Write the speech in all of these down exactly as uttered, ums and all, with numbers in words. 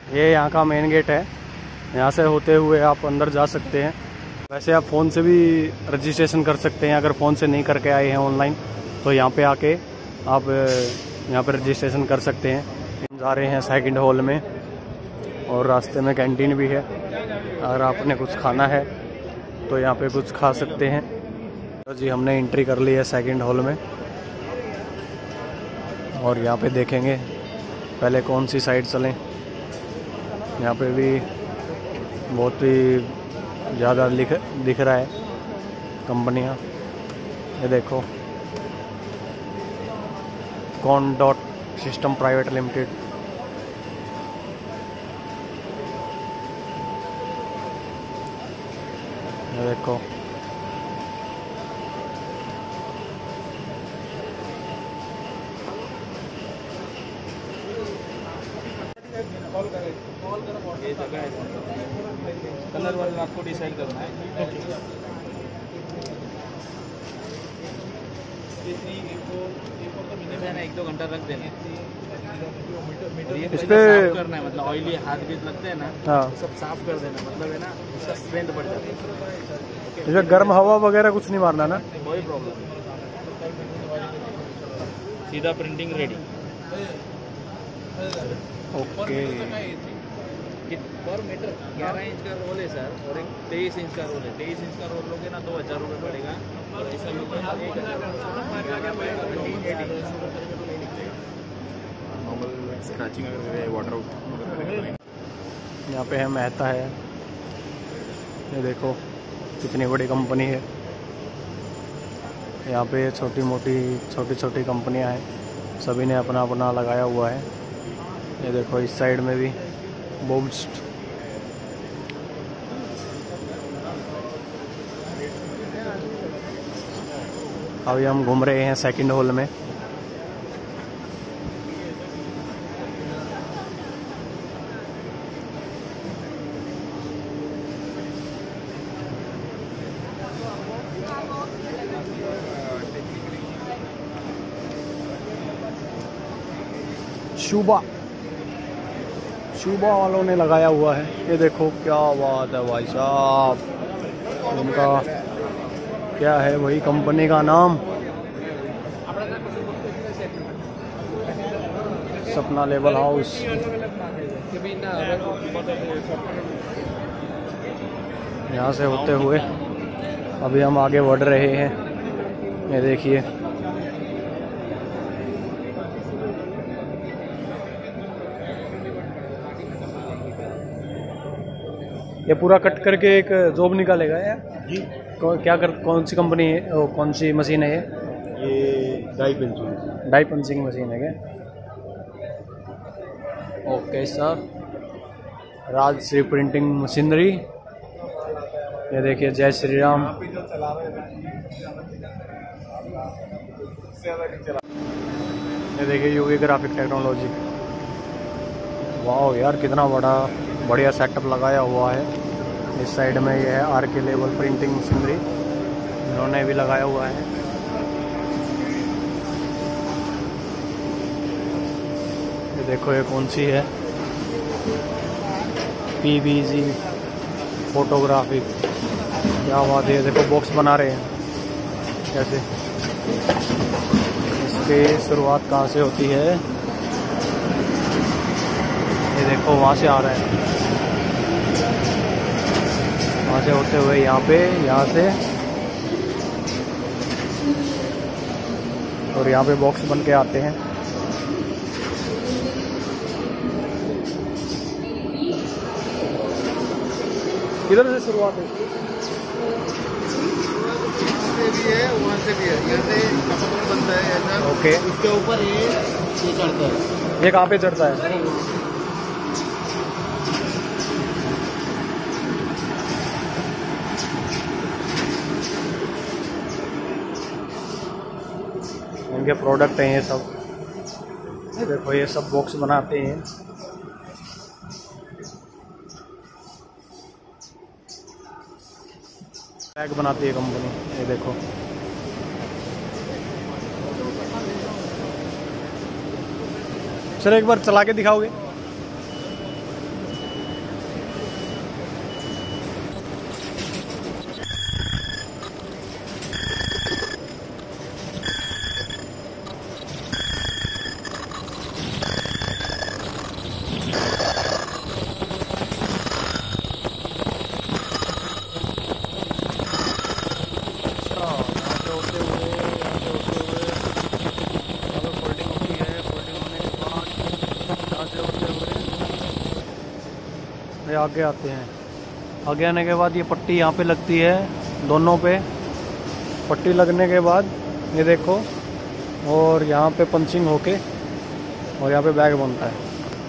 ये यहाँ का मेन गेट है, यहाँ से होते हुए आप अंदर जा सकते हैं। वैसे आप फ़ोन से भी रजिस्ट्रेशन कर सकते हैं, अगर फ़ोन से नहीं करके आए हैं ऑनलाइन तो यहाँ पे आके आप यहाँ पे रजिस्ट्रेशन कर सकते हैं। जा रहे हैं सेकंड हॉल में और रास्ते में कैंटीन भी है, अगर आपने कुछ खाना है तो यहाँ पे कुछ खा सकते हैं। तो जी हमने एंट्री कर ली है सेकंड हॉल में और यहाँ पे देखेंगे पहले कौन सी साइड चलें। यहाँ पे भी बहुत ही ज़्यादा लिख दिख रहा है कंपनियाँ। ये देखो con dot system private limited. ये देखो ये जगह है, कलर वाला आपको डिसाइड करना है। ओके एक दो घंटा रख देना। इस पे साफ करना है, मतलब ऑयली हाथ भी लगते हैं ना, हाँ सब साफ कर देना, मतलब है ना उसका स्ट्रेंथ बढ़ जाती है। इसमें गर्म हवा वगैरह कुछ नहीं मारना ना, कोई प्रॉब्लम नहीं, सीधा प्रिंटिंग रेडी। ओके पर मीटर ग्यारह इंच का रोल है सर, और एक तेईस इंच का रोल है। तेईस इंच का रोल लोगे ना दो हज़ार रुपये पड़ेगा, और ऐसा लोगे ना एक हज़ार नॉर्मल स्क्रैचिंग अगर वाटर आउट। यहाँ पे है मेहता है, ये देखो कितनी बड़ी कंपनी है। यहाँ पे छोटी मोटी छोटी छोटी कंपनियाँ हैं, सभी ने अपना अपना लगाया हुआ है। ये देखो इस साइड में भी बूस्ट। अभी हम घूम रहे हैं सेकंड हॉल में। शुभा शुभा वालों ने लगाया हुआ है, ये देखो क्या बात है भाई साहब। उनका क्या है वही कंपनी का नाम, सपना लेबल हाउस। यहाँ से होते हुए अभी हम आगे बढ़ रहे हैं। ये देखिए ये पूरा कट करके एक जॉब निकालेगा यार जी। क्या कर कौन सी कंपनी है, ओ, कौन सी मशीन है ये? ये die punching die punching machine है क्या? Okay sir, Rajshri printing machinery. ये देखिए जय श्री राम। ये देखिए यूवी ग्राफिक टेक्नोलॉजी। वाह यार कितना बड़ा बढ़िया सेटअप लगाया हुआ है। इस साइड में ये है आर के लेवल प्रिंटिंग मशीनरी, इन्होंने भी लगाया हुआ है। ये देखो ये कौन सी है, पीवीजी फोटोग्राफी। क्या बात है, देखो बॉक्स बना रहे हैं कैसे। इसकी शुरुआत कहाँ से होती है, ये देखो वहाँ से आ रहा है, वहाँ से होते हुए यहाँ पे, यहाँ से, और यहाँ पे बॉक्स बन के आते हैं। किधर से शुरुआत है? भी है, वहाँ से भी है। यहाँ से कपड़ा बनता है ऐसा। ओके, उसके ऊपर ये ये चढ़ता है। ये कहाँ पे चढ़ता है? इनके प्रोडक्ट हैं ये सब। देखो ये सब बॉक्स बनाते हैं। बैग बनाती है कंपनी, ये देखो। सर एक बार चला के दिखाओगे? ये आगे आते हैं। आगे आने के बाद ये पट्टी यहाँ पे लगती है, दोनों पे पट्टी लगने के बाद ये देखो, और यहाँ पे पंचिंग होके और यहाँ पे बैग बनता है।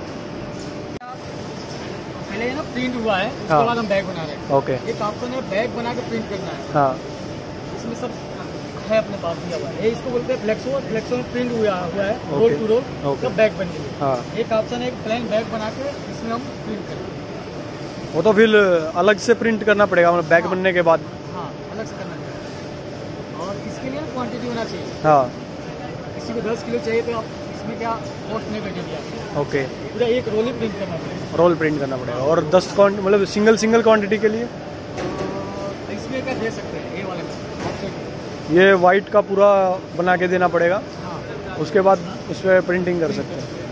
पहले ये ना प्रिंट हुआ है, उसके हाँ। बाद हम बैग बना रहे हैं। ओके। एक ऑप्शन है बैग बना के प्रिंट करना है, हाँ इसमें सब है अपने पास दिया हुआ है। ये इसको बोलते हैं फ्लेक्सो, फ्लेक्सो में प्रिंट हुआ हुआ है, roll okay. Two roll, okay. तब बैग बन गई। हाँ, एक ऑप्शन है एक प्लेन बैग बना के इसमें हम प्रिंट करेंगे। वो तो फिर अलग से प्रिंट करना पड़ेगा, मतलब बैग हाँ। बनने के बाद। हाँ, अलग से करना चाहिए। और इसके लिए क्वांटिटी होना चाहिए। हाँ किसी को दस किलो चाहिए तो आप इसमें क्या कॉस्ट नहीं बैठेगी आपकी। ओके। पूरा एक रोल ही प्रिंट करना पड़ेगा। रोल प्रिंट करना पड़ेगा। और दस क्वांट मतलब सिंगल सिंगल क्वांटिटी के लिए तो इसमें क्या दे सकते हैं, ये वाले में ऑप्शन। ये वाइट का पूरा बना के देना पड़ेगा, हाँ, उसके बाद उस पर प्रिंटिंग कर सकते हैं।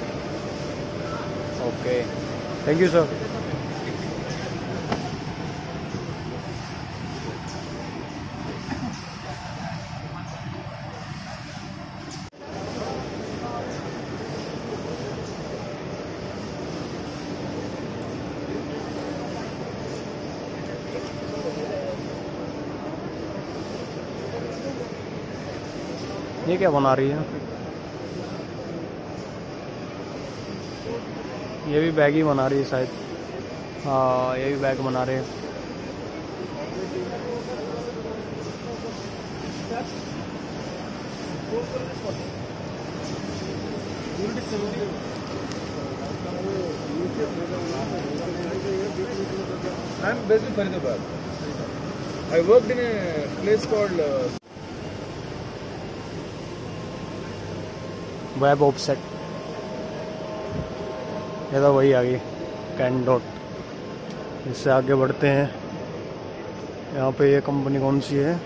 Okay, thank you sir. ये क्या बना रही है? ये भी बैग ही बना रही है शायद। हाँ, ये भी बैग बना रहे हैं। I am based in Faridabad. I worked in a place called uh, web offset. ये तो वही आ गई कैन डॉट। इससे आगे बढ़ते हैं। यहाँ पे ये कंपनी कौन सी है?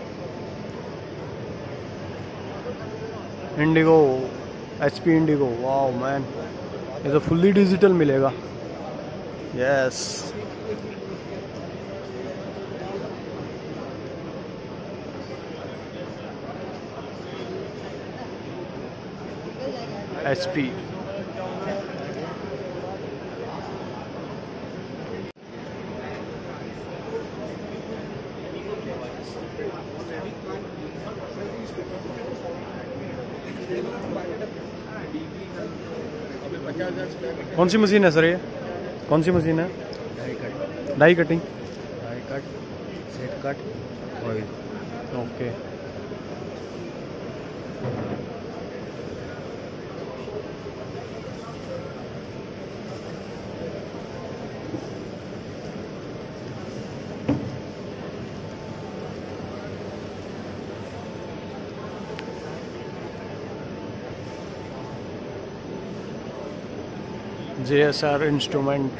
Indigo, H P Indigo. वाह मैन, ये तो फुल्ली डिजिटल मिलेगा। यस। H P. कौन सी मशीन है सर ये? कौन सी मशीन है? Die cut, die cutting. Die cut, set cut, oil. Okay. J S R instrument.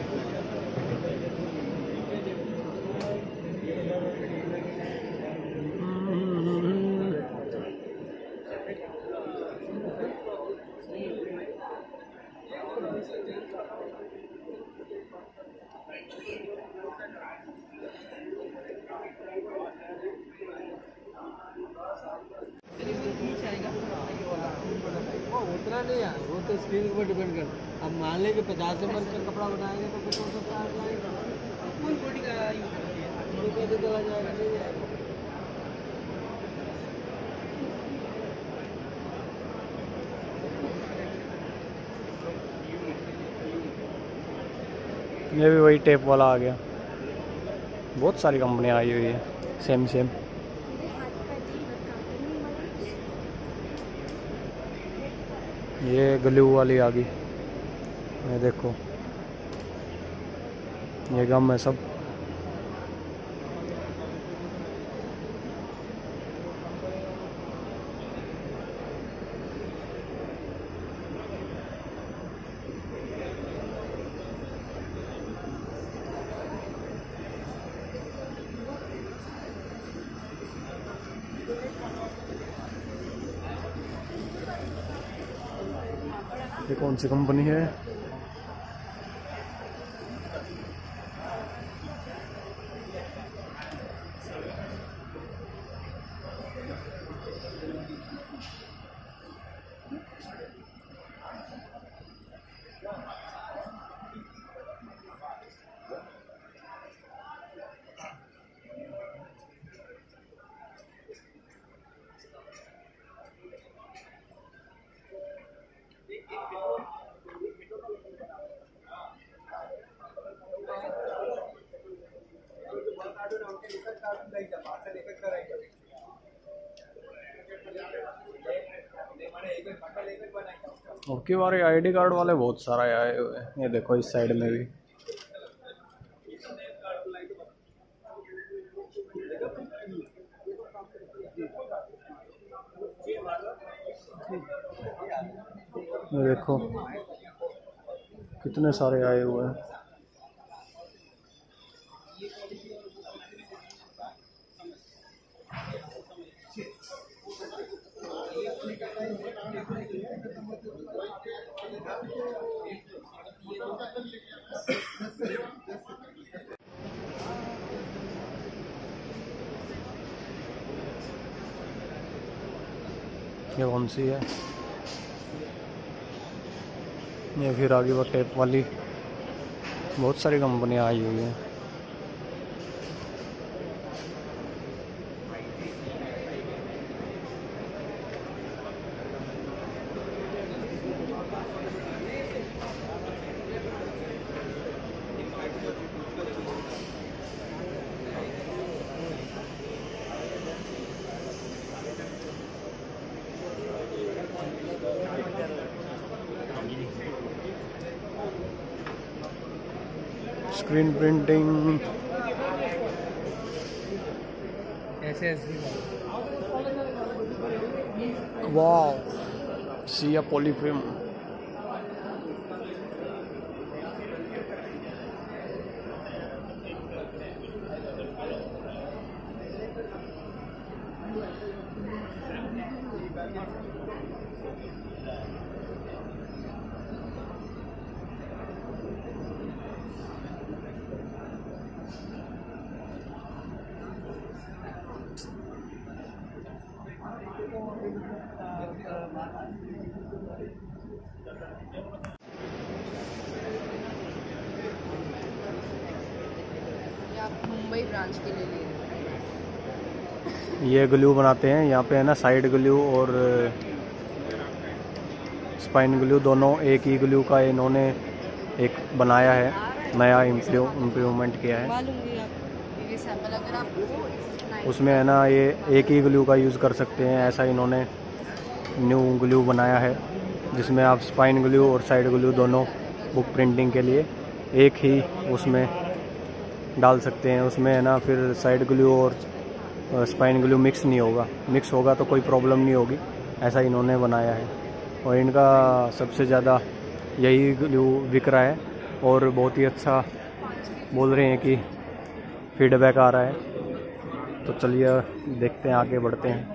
वो उतना नहीं है, वो तो स्क्रीन के ऊपर डिपेंड करता। अब मान लें कि पचास एम एल का कपड़ा बनाएंगे तो कुछ हो सकता है फुल बॉडी का यूज करती है, तो कैसे चला जाएगा, नहीं जाएगा। ये भी वही टेप वाला आ गया। बहुत सारी कंपनियां आई हुई है सेम सेम। ये ग्लू वाली आ गई। ये देखो, ये गम है सब। ये कौन सी कंपनी है? अब की बार आईडी कार्ड वाले बहुत सारा आए हुए हैं। ये देखो इस साइड में भी ये देखो कितने सारे आए हुए हैं। ये कौन सी है? ये फिर आगे वो टेप वाली बहुत सारी कंपनियां आई हुई हैं। स्क्रीन प्रिंटिंग ऐसे वाह सिया पॉलीफिल्म मुंबई ब्रांच के लिए लिए ये ग्लू बनाते हैं यहाँ पे है ना। साइड ग्लू और स्पाइन ग्लू दोनों एक ही ग्लू का इन्होंने एक बनाया है, नया इम्प्रूवमेंट किया है। उसमें है ना ये एक ही ग्लू का यूज़ कर सकते हैं, ऐसा इन्होंने न्यू ग्लू बनाया है जिसमें आप स्पाइन ग्लू और साइड ग्लू दोनों बुक प्रिंटिंग के लिए एक ही उसमें डाल सकते हैं। उसमें है ना फिर साइड ग्लू और स्पाइन ग्लू मिक्स नहीं होगा, मिक्स होगा तो कोई प्रॉब्लम नहीं होगी, ऐसा इन्होंने बनाया है। और इनका सबसे ज़्यादा यही ग्लू बिक रहा है और बहुत ही अच्छा बोल रहे हैं कि फीडबैक आ रहा है। तो चलिए देखते हैं, आगे बढ़ते हैं।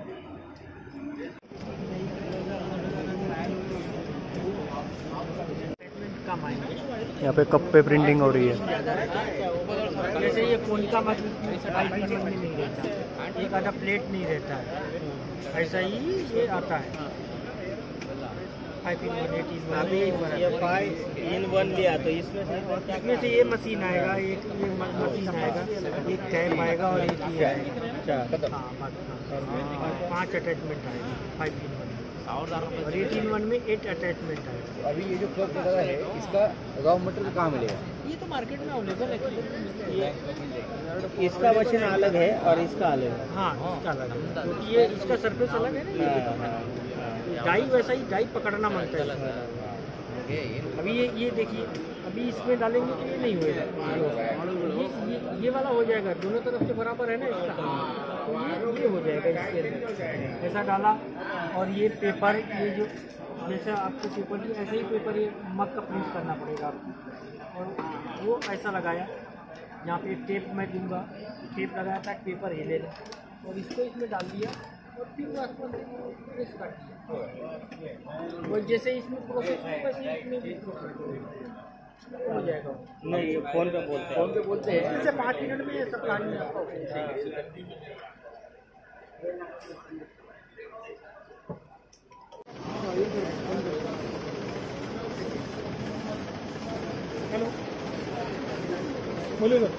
यहाँ पे कप पे प्रिंटिंग हो रही है। जैसे ये फोन का मतलब नहीं रहता, एक आधा प्लेट नहीं रहता है, ऐसा ही ये आता है। Five in one eight in one अभी ये फाइव इन वन लिया तो इसमें से इसमें से ये मशीन आएगा, एक ये मशीन आएगा, एक टैप आएगा और एक ये आएगा। हाँ, पाँच अटैचमेंट आएगा फाइव इन वन और एट इन वन में एट अटैचमेंट आएगा। अभी ये जो क्लॉक लगा है इसका रॉ मटेरियल कहाँ मिलेगा? ये तो मार्केट में अवेलेबल है। ये इसका मशीन अलग है और इसका अलग है। हाँ, इसका अलग है क्योंकि ये इसका सरफेस अलग है ना, डाई वैसा ही डाई पकड़ना मांगता है। अभी ये ये देखिए, अभी इसमें डालेंगे तो ये नहीं होगा, ये ये ये वाला हो जाएगा, दोनों तरफ से बराबर है ना इसका, तो ये ये हो जाएगा इसके अंदर। ऐसा डाला और ये पेपर, ये जो जैसे आपको पेपर दिया ऐसे ही पेपर ये मग का प्रिंट करना पड़ेगा आपको। और वो ऐसा लगाया, यहाँ पे टेप मैं दूंगा, टेप लगाया था पेपर हिले और इसको इसमें डाल दिया और फिर प्रेस कर दिया। और जैसे इसमें प्रोसेस होगा इसमें भी प्रोसेस हो जाएगा। नहीं, ये फोन पे बोलते हैं, फोन पे बोलते हैं इससे पाँच मिनट में ये सब कार्य आपका हो जाएगा। हेलो, बोलिए।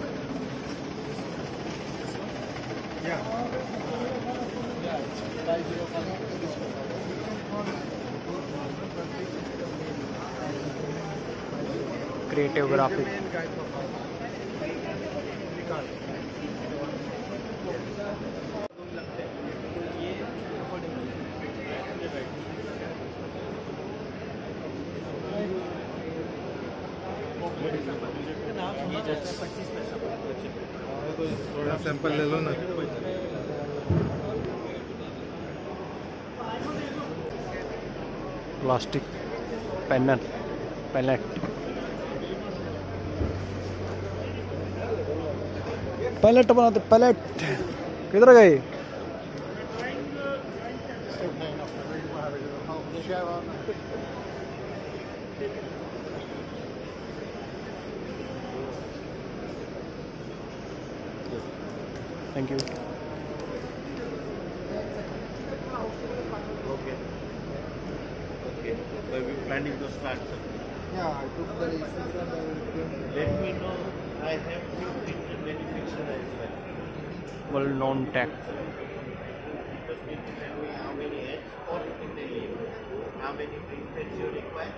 क्रिएटिव ग्राफिक थोड़ा सैंपल ले लो ना। प्लास्टिक पैनल पैलेट पैलेट बनाते पैलेट किधर गए? Thank you. Okay. Okay. So we planning to start. Yeah, I took the license and I will Let me know. I have few printer manufacturer as well. well known tech Just need to tell me how many heads or in the leave, how many printers you require.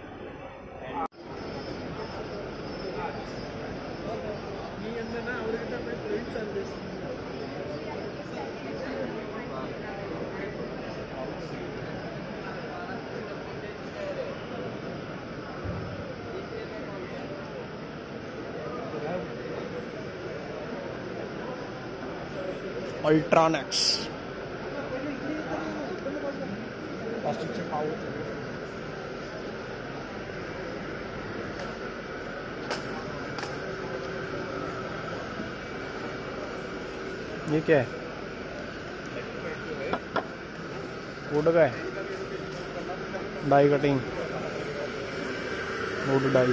Ultranex ये क्या है? Wood का है, die cutting, wood die.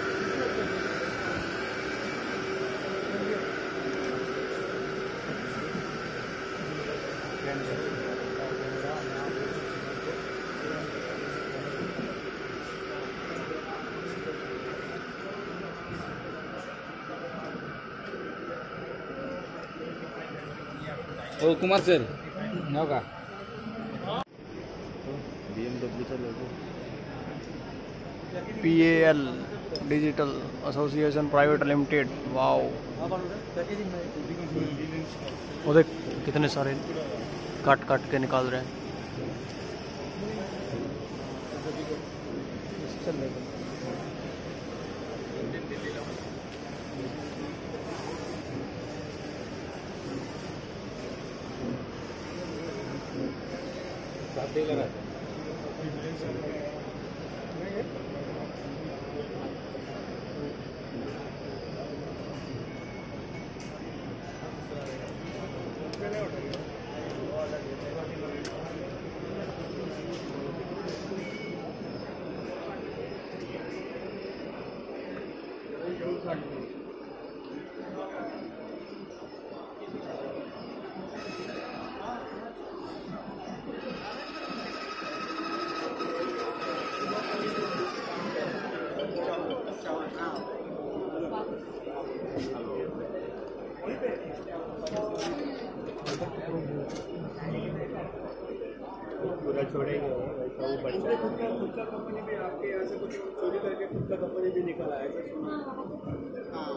ओ Kumar sir नाव का बीएमडब्ल्यूचा logo P A L digital association private limited. Wow, वो देख कितने सारे काट काट के निकाल रहे हैं। पूरा छोड़ेंगे वैसा वो बच्चा खुद का खुद का कंपनी भी आपके यहाँ से कुछ चोरी करके खुद का कंपनी भी निकल आया ऐसा सुना। हाँ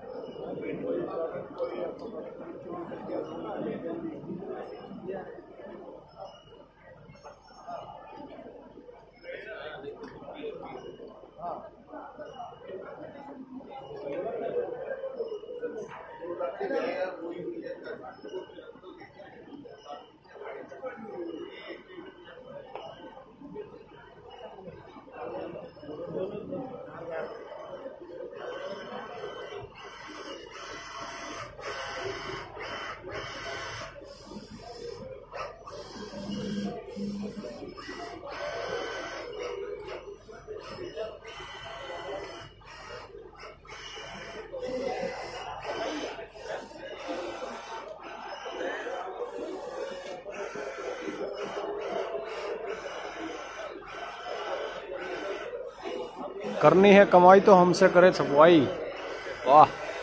करनी है कमाई तो हमसे करे छपवाई। वाह,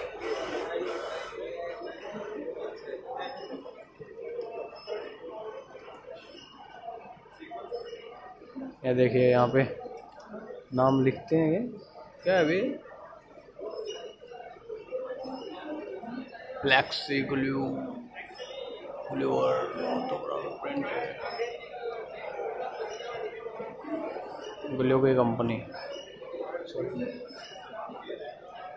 ये देखिए यहाँ पे नाम लिखते हैं। ये क्या है अभी? Flexi glue gluer print glue की कंपनी।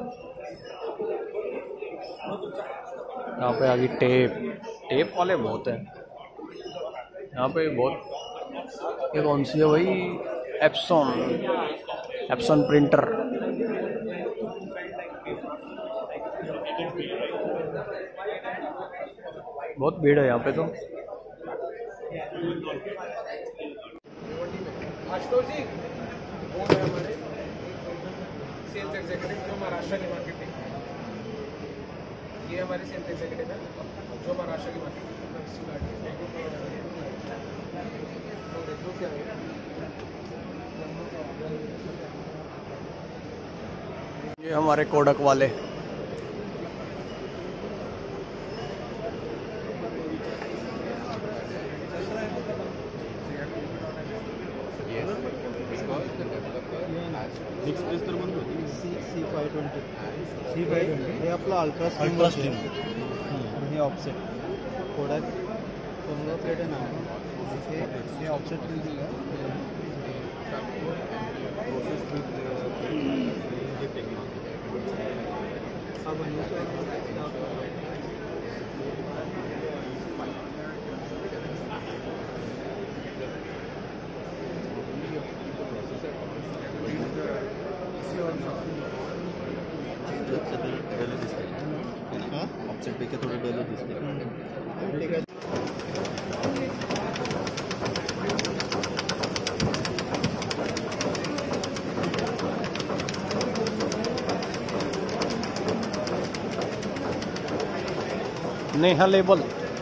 यहाँ पे आ गई टेप। टेप वाले बहुत हैं यहाँ पे बहुत। ये कौन सी है भाई? एप्सॉन। Epson printer. बहुत भीड़ है यहाँ पे तो। आशुतोष जी, वो है हमारे सेल्स एग्जीक्यूटिव जो महाराष्ट्र की मार्केटिंग, ये हमारे सेल्स एग्जीक्यूटिव है जो महाराष्ट्र की मार्केटिंग। ये हमारे कोडक वाले। एक्सप्रेस तर म्हणतो सी सी फाय ट्वेंटी सी फाय ट्वेंटी हे आपलं अल्ट्रा अल्ट्रा स्ट्रीम हे ऑफसेट कोडॅक पंधरा प्लेट आहे ना हे हे ऑफसेट प्रिंटिंग आहे हा ऑफसेट पैकी थोडं डल दिसते। नेहा लेबल।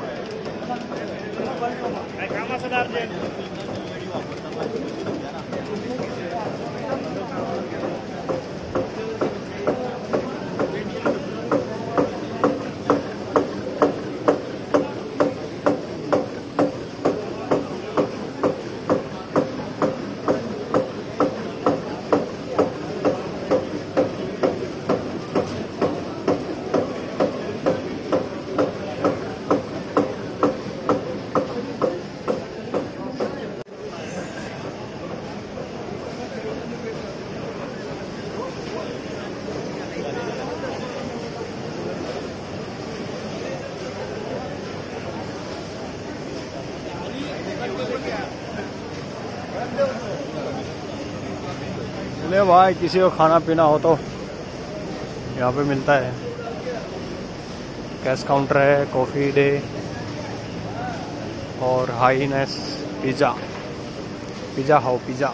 ले भाई, किसी को खाना पीना हो तो यहाँ पे मिलता है। कैश काउंटर है, कॉफ़ी डे और highness pizza. Pizza how pizza.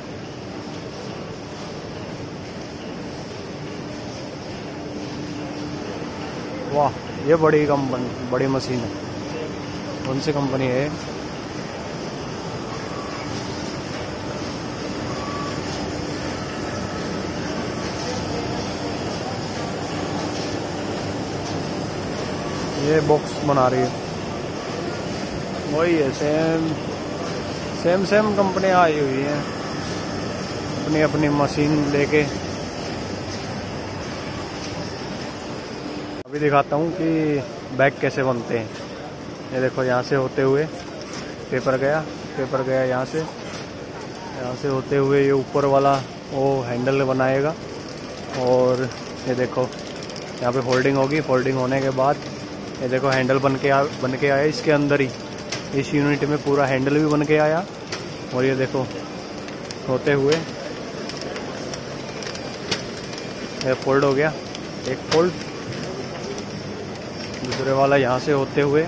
वाह, ये बड़ी कंपनी, बड़ी मशीन है। कौन सी कंपनी है? ये बॉक्स बना रही है। वही है, सेम सेम सेम कंपनियाँ आई हुई हैं अपनी अपनी मशीन लेके। अभी दिखाता हूँ कि बैग कैसे बनते हैं। ये देखो, यहाँ से होते हुए पेपर गया, पेपर गया यहाँ से, यहाँ से होते हुए ये ऊपर वाला वो हैंडल बनाएगा। और ये देखो, यहाँ पे फोल्डिंग होगी। फोल्डिंग होने के बाद ये देखो हैंडल बन के आ, बन के आया इसके अंदर ही। इस यूनिट में पूरा हैंडल भी बन के आया। और ये देखो होते हुए ये फोल्ड हो गया, एक फोल्ड। दूसरे वाला यहाँ से होते हुए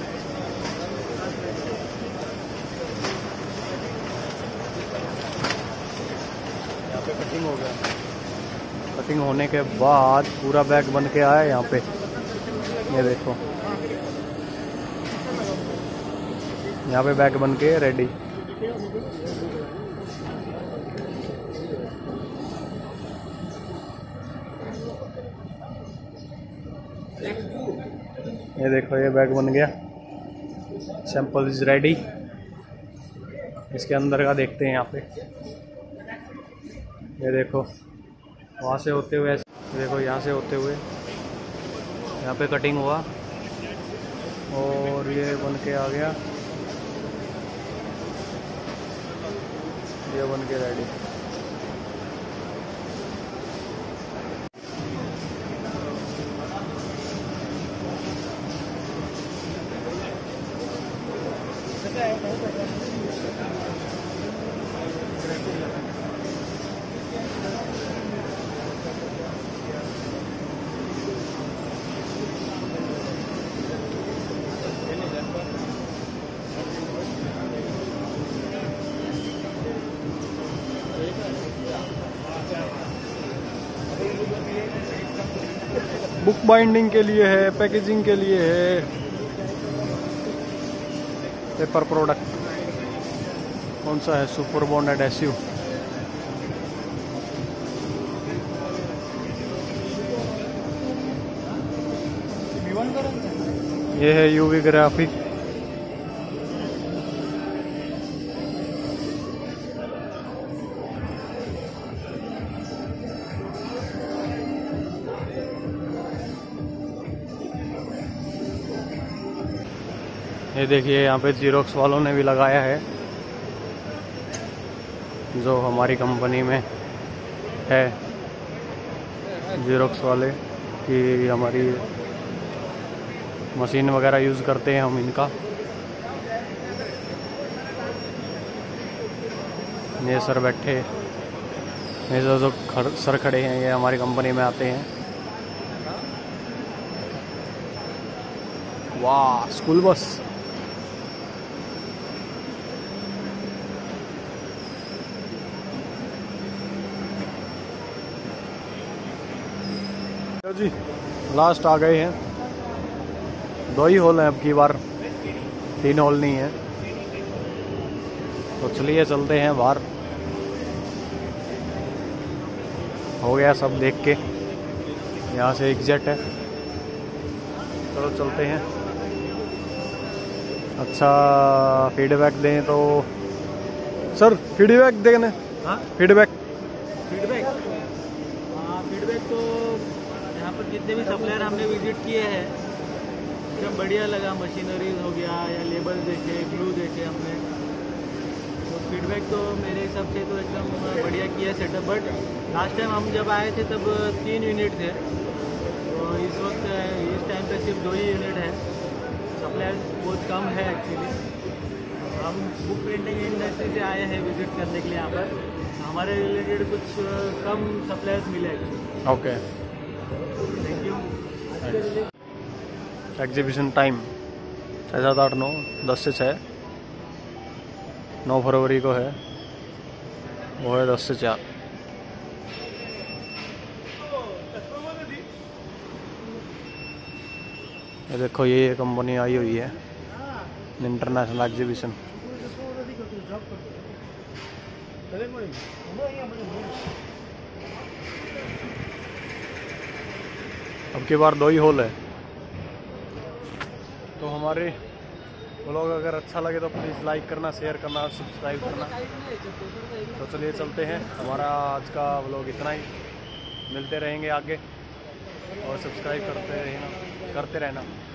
यहाँ पे कटिंग हो गया। कटिंग होने के बाद पूरा बैग बन के आया यहाँ पे। ये देखो, यहाँ पे बैग बन के रेडी। ये देखो, ये बैग बन गया। Sample is ready. इसके अंदर का देखते हैं यहाँ पे। ये देखो, वहाँ से होते हुए, देखो यहाँ से होते हुए यहाँ पे कटिंग हुआ और ये बन के आ गया। ये बन के रेडी। बुक बाइंडिंग के लिए है, पैकेजिंग के लिए है, पेपर प्रोडक्ट। कौन सा है? Super bond adhesive. ये है यूवी ग्राफिक। ये देखिए यहाँ पे जीरोक्स वालों ने भी लगाया है, जो हमारी कंपनी में है, जीरोक्स वाले कि हमारी मशीन वगैरह यूज़ करते हैं हम इनका। ये सर बैठे, ये जो जो खड़, सर खड़े हैं, ये हमारी कंपनी में आते हैं। वाह, स्कूल बस। जी लास्ट आ गए हैं, दो ही हॉल हैं अब की बार, तीन हॉल नहीं है। तो चलिए चलते हैं बाहर। हो गया सब देख के, यहाँ से एग्जिट है। चलो चलते हैं। अच्छा फीडबैक दें तो सर, फीडबैक देने। हाँ फीडबैक फीडबैक हाँ फीडबैक तो यहाँ पर जितने भी सप्लायर हमने विजिट किए हैं सब बढ़िया लगा। मशीनरीज हो गया या लेबल देखे, ग्लू देखे हमने, तो फीडबैक तो मेरे हिसाब से तो एकदम बढ़िया किया सेटअप। बट लास्ट टाइम हम जब आए थे तब तीन यूनिट थे, तो इस वक्त इस टाइम पे सिर्फ दो ही यूनिट है। सप्लायर बहुत कम है एक्चुअली। हम बुक प्रिंटिंग इंडस्ट्री से आए हैं विजिट करने के लिए यहाँ पर, हमारे रिलेटेड कुछ कम सप्लायर्स मिले actually. Okay, thank you. Exhibition time छः सात आठ नौ दस से छः, नौ फरवरी को है, वो है दस से चार। ये देखो, ये ये कंपनी आई हुई है, इंटरनेशनल एग्जीबिशन। अब की बार दो ही हॉल है। तो हमारे व्लॉग अगर अच्छा लगे तो प्लीज़ लाइक करना, शेयर करना और सब्सक्राइब करना। तो चलिए चलते हैं, हमारा आज का व्लॉग इतना ही। मिलते रहेंगे आगे और सब्सक्राइब करते रहना करते रहना